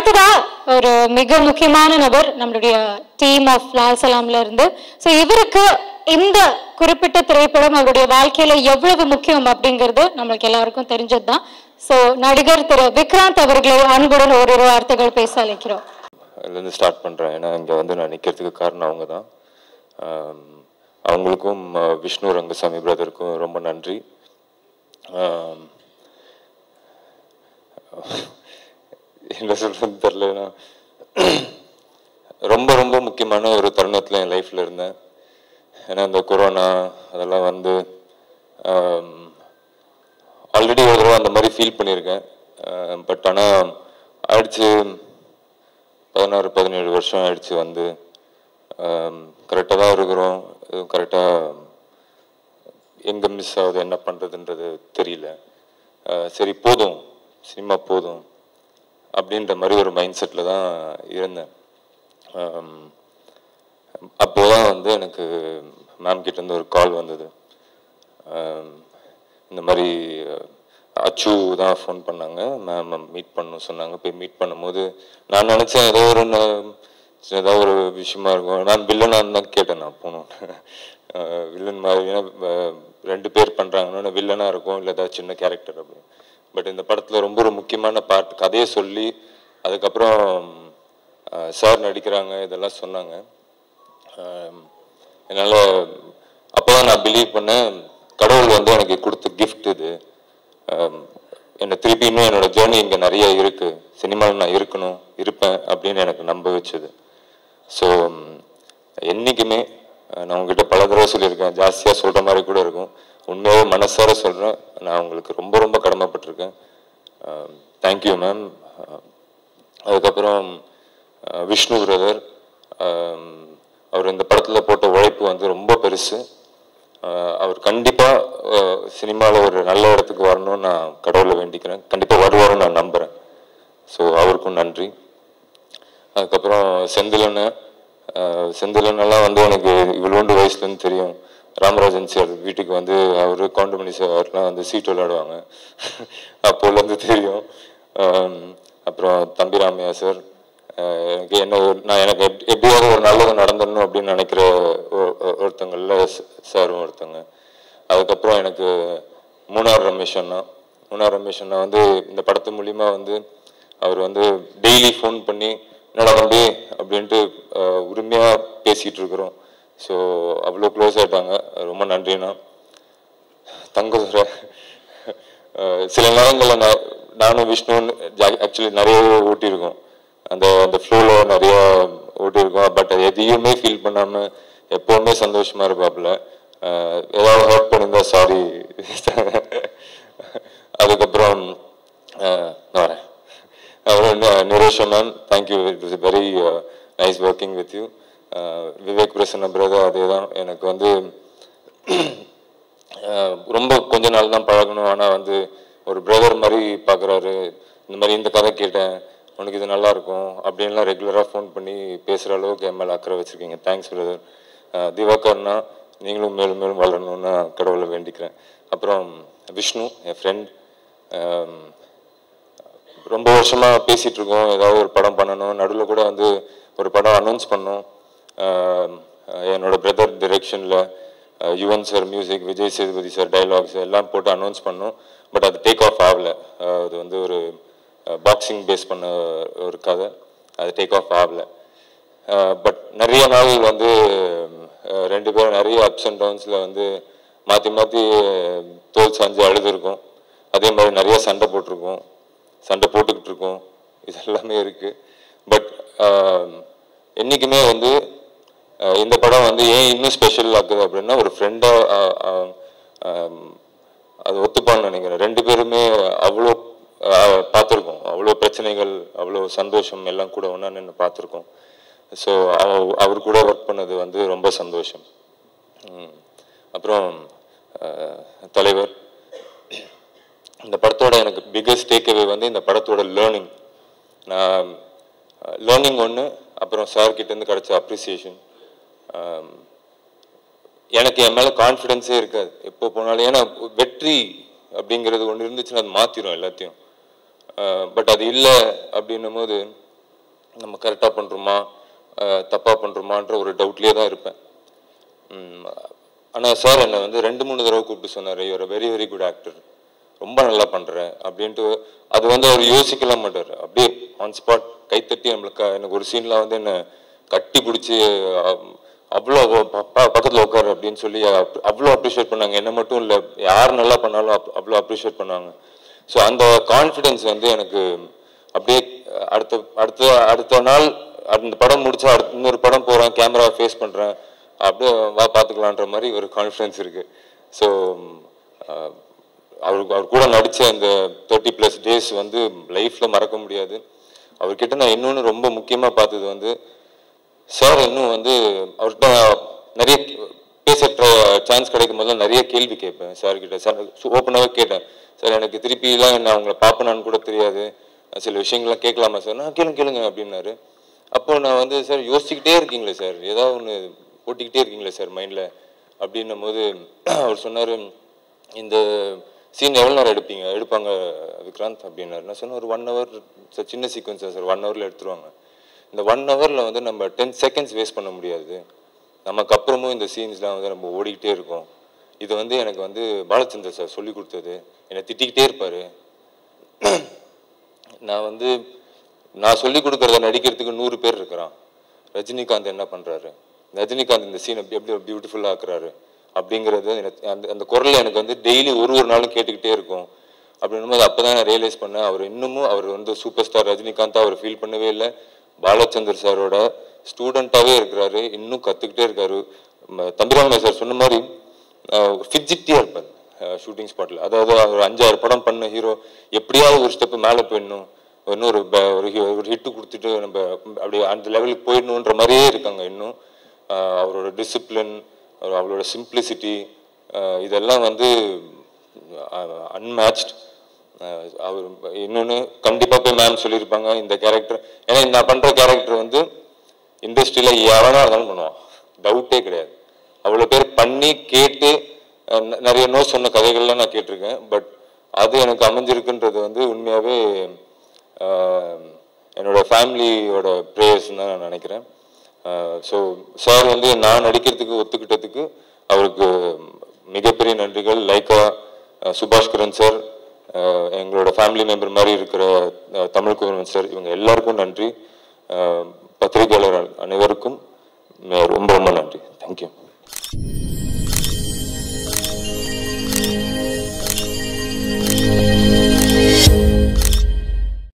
அடுத்ததா ஒரு மிக முக்கியமான நபர் நம்மளுடைய டீம் ஆஃப் லால் சலாம்ல இருந்து. ஸோ இவருக்கு இந்த குறிப்பிட்ட திரைப்படம் அவருடைய வாழ்க்கையில எவ்வளவு முக்கியம் அப்படிங்கிறது நம்மளுக்கு எல்லாருக்கும் தெரிஞ்சதுதான். ஸோ நடிகர் திரு விக்ராந்த் அவர்களை அன்புடன் ஓரிரு வார்த்தைகள் பேச அழைக்கிறோம். அதுலேருந்து ஸ்டார்ட் பண்ணுறேன். ஏன்னா இங்கே வந்து நான் நிற்கிறதுக்கு காரணம் அவங்க தான். அவங்களுக்கும் விஷ்ணு ரங்கசாமி பிரதருக்கும் ரொம்ப நன்றி. என்ன சொல்கிறது தெரிலனா, ரொம்ப ரொம்ப முக்கியமான ஒரு தருணத்தில் என் லைஃப்பில் இருந்தேன். ஏன்னா இந்த கொரோனா அதெல்லாம் வந்து ஆல்ரெடி ஒரு தடவை அந்த மாதிரி ஃபீல் பண்ணியிருக்கேன். பட் ஆனால் ஆயிடுச்சு 16-17 வருஷம் ஆயிடுச்சு. வந்து கரெக்டாக தான் இருக்கிறோம். கரெக்டாக எங்கே மிஸ் ஆகுது என்ன பண்ணுறதுன்றது தெரியல. சரி போதும், சினிமா போதும் அப்படின்ற மாதிரி ஒரு மைண்ட் செட்டில் தான் இருந்தேன். அப்போதான் வந்து எனக்கு மேம் கிட்டேருந்து ஒரு கால் வந்தது. இந்த மாதிரி அச்சு தான் ஃபோன் பண்ணாங்க, மேம் மீட் பண்ணணும் சொன்னாங்க. போய் மீட் பண்ணும்போது நான் நினச்சேன் ஏதோ ஒரு விஷயமா இருக்கும். நான் வில்லனாக தான் கேட்டேன். நான் போகணும் வில்லன் மாதிரி, ஏன்னா 2 பேர் பண்ணுறாங்கன்னா வில்லனாக இருக்கும், இல்லை ஏதாவது சின்ன கேரக்டர் அப்படின்னு. பட் இந்த படத்தில் ரொம்ப ஒரு முக்கியமான பார்ட் கதையை சொல்லி அதுக்கப்புறம் சார் நடிக்கிறாங்க இதெல்லாம் சொன்னாங்க. என்னால் அப்போ தான் நான் பிலீவ் பண்ணேன், கடவுள் வந்து எனக்கு கொடுத்த கிஃப்ட் இது. என்னை திருப்பி இன்னும் என்னோடய ஜேர்னி இங்கே நிறைய இருக்குது, சினிமாவில் நான் இருப்பேன் அப்படின்னு எனக்கு நம்ப வச்சுது. ஸோ என்றைக்குமே நான் உங்ககிட்ட பல தடவை சொல்லியிருக்கேன், ஜாஸ்தியாக சொல்கிற மாதிரி கூட இருக்கும். உண்மையாகவே மனசார சொல்கிறேன், நான் உங்களுக்கு ரொம்ப ரொம்ப கடமைப்பட்டிருக்கேன். Thank you ma'am. அதுக்கப்புறம் விஷ்ணு பிரதர், அவர் இந்த படத்தில் போட்ட உழைப்பு வந்து ரொம்ப பெருசு. அவர் கண்டிப்பாக சினிமாவில் ஒரு நல்ல இடத்துக்கு வரணும்னு நான் கடவுளை வேண்டிக்கிறேன். கண்டிப்பாக வருவாருன்னு நான் நம்புகிறேன். ஸோ அவருக்கும் நன்றி. அதுக்கப்புறம் செந்திலனெல்லாம் வந்து எனக்கு இவ்வளோண்டு வயசுலேருந்து தெரியும். ராமராஜன் சார் வீட்டுக்கு வந்து அவர் கவுண்டமணி சார்லாம் வந்து சீட்டு விளையாடுவாங்க, அப்போலேருந்து தெரியும். அப்புறம் தம்பி ராமையா சார், எனக்கு எப்படியாவது ஒரு நல்லது நடந்துடணும் அப்படின்னு நினைக்கிற ஒருத்தங்களில் சாரும் ஒருத்தங்க. அதுக்கப்புறம் எனக்கு மூணார் ரமேஷ் அண்ணா வந்து இந்த படத்து மூலிமா வந்து அவர் வந்து டெய்லி ஃபோன் பண்ணி என்னடா தம்பி அப்படின்ட்டு உரிமையாக பேசிகிட்டு இருக்கிறோம். ஸோ அவ்வளோ க்ளோஸ் ஆகிட்டாங்க. ரொம்ப நன்றிண்ணா. தங்கதுரை, சில நேரங்களில் நானும் விஷ்ணுன்னு ஆக்சுவலி நிறைய ஓட்டியிருக்கோம், அந்த ஃப்ளோவில் நிறையா ஓட்டியிருக்கோம். பட் எதையுமே ஃபீல் பண்ணாமல் எப்போவுமே சந்தோஷமாக இருப்பாப்புல. ஏதாவது ஹர்ட் பண்ணியிருந்தா சாரி. அதுக்கப்புறம் நான் வரேன். அப்புறம் Niresh ma'am, thank you. It was very nice working with you. Vivek Prasanna brother, அதே தான். எனக்கு வந்து ரொம்ப கொஞ்ச நாள் தான் பழகணும், ஆனால் வந்து ஒரு பிரதர் மாதிரி பார்க்குறாரு. இந்த மாதிரி இந்த கதை கேட்டேன், உனக்கு இது நல்லாயிருக்கும் அப்படின்லாம் ரெகுலராக ஃபோன் பண்ணி பேசுகிற அளவுக்கு என் மேலே அக்கறை வச்சுருக்கீங்க. Thanks brother. திவாகர்னா, நீங்களும் மேலும் மேலும் வளரணும்னு கடவுளை வேண்டிக்கிறேன். அப்புறம் விஷ்ணு, என் ஃப்ரெண்ட், ரொம்ப வருஷமாக பேசிகிட்ருக்கோம் ஏதாவது ஒரு படம் பண்ணணும். நடுவில் கூட வந்து ஒரு படம் அனௌன்ஸ் பண்ணோம், என்னோட பிரதர் டிரெக்ஷனில். Yuvan sir music, Vijay Sethupathi sir dialogues எல்லாம் போட்டு அனௌன்ஸ் பண்ணோம். பட் அது டேக் ஆஃப் ஆகலை. அது வந்து ஒரு பாக்ஸிங் பேஸ் பண்ண ஒரு கதை, அது டேக் ஆஃப் ஆகலை. பட் நிறைய நாள் வந்து 2 பேரும் நிறைய அப்ஸ் அண்ட் டவுன்ஸில் வந்து மாற்றி மாற்றி தோல் சாஞ்சு அழுதுருக்கோம். அதே மாதிரி நிறைய சண்டை போட்டுக்கிட்டு இருக்கோம். இது எல்லாமே இருக்குது. பட் என்றைக்குமே வந்து இந்த படம் வந்து ஏன் இன்னும் ஸ்பெஷல் ஆகுது அப்படின்னா, ஒரு ஃப்ரெண்டாக அது ஒத்துப்பான்னு நினைக்கிறேன். 2 பேருமே அவ்வளோ பார்த்துருக்கோம், அவ்வளோ பிரச்சனைகள், அவ்வளோ சந்தோஷம் எல்லாம் கூட ஒன்றா நின்று பார்த்துருக்கோம். ஸோ அவர் கூட ஒர்க் பண்ணது வந்து ரொம்ப சந்தோஷம். அப்புறம் தலைவர், இந்த படத்தோட எனக்கு பிக்கஸ்ட் டேக்அவே வந்து இந்த படத்தோட லேர்னிங் ஒன்று. அப்புறம் சார்கிட்டேருந்து கிடச்ச அப்ரிசியேஷன். எனக்கு என் மேலே கான்ஃபிடென்ஸே இருக்காது எப்போ போனாலும். ஏன்னா வெற்றி அப்படிங்கிறது ஒன்று இருந்துச்சுன்னா அது மாற்றிடும் எல்லாத்தையும். பட் அது இல்லை அப்படின்னும் போது நம்ம கரெக்டாக பண்ணுறோமா தப்பாக பண்ணுறோமான்ற ஒரு டவுட்லேயே தான் இருப்பேன். ஆனால் சார் என்னை வந்து 2-3 தடவை கூப்பிட்டு சொன்னார், you're very very good actor, ரொம்ப நல்லா பண்ணுறேன் அப்படின்ட்டு. அது வந்து அவர் யோசிக்கலாம் மாட்டார், அப்படியே ஆன் ஸ்பாட் கைத்தட்டி நம்மளுக்கு எனக்கு ஒரு சீனில் வந்து என்னை கட்டி பிடிச்சி அவ்வளோ பக்கத்தில் உட்காரு அப்படின்னு சொல்லி அவ்வளோ அப்ரிஷியேட் பண்ணாங்க. என்னை மட்டும் இல்லை, யார் நல்லா பண்ணாலும் அவ்வளோ அப்ரிஷியேட் பண்ணாங்க. ஸோ அந்த கான்ஃபிடென்ஸ் வந்து எனக்கு அப்படியே அடுத்த நாள் அந்த படம் முடிச்சா இன்னொரு படம் போகிறேன், கேமரா ஃபேஸ் பண்ணுறேன், அப்படியே வா பார்த்துக்கலான்ற மாதிரி ஒரு கான்ஃபிடென்ஸ் இருக்குது. ஸோ அவர் கூட நடித்த அந்த 30+ டேஸ் வந்து லைஃப்பில் மறக்க முடியாது. அவர்கிட்ட நான் இன்னொன்று ரொம்ப முக்கியமாக பார்த்தது வந்து, சார் இன்னும் வந்து அவர்கிட்ட நிறைய பேச சான்ஸ் கிடைக்கும் போது நிறைய கேள்வி கேட்பேன் சார்கிட்ட. சார் ஓப்பனாகவே கேட்டேன், சார் எனக்கு திருப்பிலாம் நான் அவங்கள பார்ப்பேனான்னு கூட தெரியாது, சில விஷயங்கள்லாம் கேட்கலாமா சார்? நான் கேளுங்க அப்படின்னாரு. அப்போ நான் வந்து, சார் யோசிச்சுக்கிட்டே இருக்கீங்களே சார், ஏதாவது ஒன்று போட்டிக்கிட்டே இருக்கீங்களே சார் மைண்டில் அப்படின்னும் போது அவர் சொன்னார், இந்த சீன் எவ்வளோ நேரம் எடுப்பாங்க விக்ராந்த் அப்படின்னாரு. நான் சொன்னேன், ஒரு 1 hour சார், சின்ன சீக்வன்ஸ் சார், 1 hourல எடுத்துருவாங்க. இந்த 1 hourல வந்து நம்ம 10 seconds வேஸ்ட் பண்ண முடியாது, நமக்கு அப்புறமும் இந்த சீன்ஸ்லாம் வந்து நம்ம ஓடிக்கிட்டே இருக்கோம். இது வந்து எனக்கு வந்து பாலச்சந்தர் சார் சொல்லி கொடுத்தது. என்னை திட்டிக்கிட்டே இருப்பார். நான் சொல்லி கொடுக்குறத நடிக்கிறதுக்கு 100 பேர் இருக்கிறான். ரஜினிகாந்த் என்ன பண்ணுறாரு, ரஜினிகாந்த் இந்த சீனை எப்படி பியூட்டிஃபுல்லாக ஆக்குறாரு அப்படிங்கிறது அந்த குரல் எனக்கு வந்து டெய்லி ஒரு நாளும் கேட்டுக்கிட்டே இருக்கும். அப்படின்னும் போது அப்போ தான் நான் ரியலைஸ் பண்ணேன், அவர் வந்து சூப்பர் ஸ்டார் ரஜினிகாந்தாக அவர் ஃபீல் பண்ணவே இல்லை, பாலச்சந்தர் சாரோட ஸ்டூடெண்ட்டாகவே இருக்கிறாரு, இன்னும் கற்றுக்கிட்டே இருக்காரு. தம்பிராமன் சார் சொன்ன மாதிரி ஃபிஜிட்டியாக இருப்பார் ஷூட்டிங் ஸ்பாட்டில். அதாவது அவர் 5-6 படம் பண்ண ஹீரோ எப்படியாவது ஒரு ஸ்டெப்பு மேலே போயிடணும், இன்னொரு ஹிட்டு கொடுத்துட்டு நம்ம அப்படியே அந்த லெவலுக்கு போயிடணுன்ற மாதிரியே இருக்காங்க இன்னும். அவரோட டிசிப்ளின், அவரோட சிம்பிளிசிட்டி, இதெல்லாம் வந்து அன்மேட்ச்ட். அவர் இன்னொன்று கண்டிப்பாக போய் மேம் சொல்லியிருப்பாங்க, இந்த கேரக்டர், ஏன்னா நான் பண்ணுற கேரக்டர் வந்து இண்டஸ்ட்ரியில் எவனா இருந்தாலும் பண்ணுவான், டவுட்டே கிடையாது. அவ்வளோ பேர் பண்ணி கேட்டு நிறைய நோ சொன்ன கதைகள்லாம் நான் கேட்டிருக்கேன். பட் அது எனக்கு அமைஞ்சிருக்குன்றது வந்து உண்மையாகவே என்னோட ஃபேமிலியோட ப்ரேயர்ஸ்ன்னு தான் நான் நினைக்கிறேன். ஸோ சார் வந்து நான் நடிக்கிறதுக்கு ஒத்துக்கிட்டதுக்கு அவருக்கு மிகப்பெரிய நன்றிகள். லைக்கா, சுபாஷ்கரன் சார், எங்களோட ஃபேமிலி மெம்பர் மாதிரி இருக்கிற தமிழ்குமரன் சார், இவங்க எல்லாருக்கும் நன்றி. பத்திரிகையாளர் அனைவருக்கும் ரொம்ப ரொம்ப நன்றி. தேங்க்யூ.